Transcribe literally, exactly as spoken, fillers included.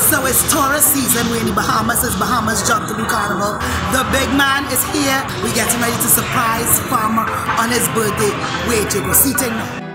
So it's Taurus season. We're in the Bahamas. It's Bahamas Jump to Blue Carnival. The big man is here. We're getting ready to surprise Farmer on his birthday. Wait, you go see thing now.